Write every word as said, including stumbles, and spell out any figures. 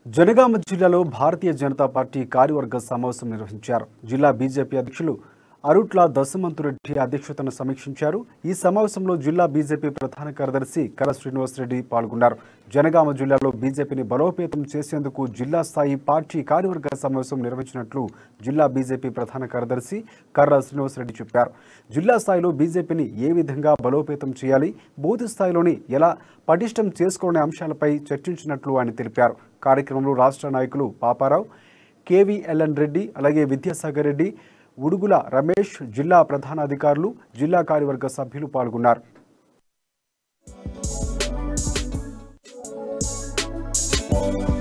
జనగామ జిల్లాలో భారతీయ జనతా పార్టీ కార్యవర్గ సమావేశం నిర్వహించారు. జిల్లా బీజేపీ అధ్యక్షులు అరుట్ల దశమంతురెడ్డి అధ్యక్షతన సమీక్షించారు. ఈ సమావేశంలో జిల్లా బీజేపీ ప్రధాన కార్యదర్శి కర్ర శ్రీనివాస్ రెడ్డి పాల్గొన్నారు. జనగామ జిల్లాలో బీజేపీని బలోపేతం చేసేందుకు జిల్లా స్థాయి పార్టీ కార్యవర్గ సమావేశం నిర్వహించినట్లు జిల్లా బీజేపీ ప్రధాన కార్యదర్శి కర్ర శ్రీనివాస్ రెడ్డి చెప్పారు. జిల్లా స్థాయిలో బీజేపీని ఏ విధంగా బలోపేతం చేయాలి, బూత్ స్థాయిలోని ఎలా పటిష్టం చేసుకోవాలనే అంశాలపై చర్చించినట్లు ఆయన తెలిపారు. కార్యక్రమంలో రాష్ట్ర నాయకులు పాపారావు, కేవీఎల్ఎన్ రెడ్డి, అలాగే విద్యాసాగర్ రెడ్డి, ఉడుగుల రమేష్, జిల్లా ప్రధాన అధికారులు, జిల్లా కార్యవర్గ సభ్యులు పాల్గొన్నారు. you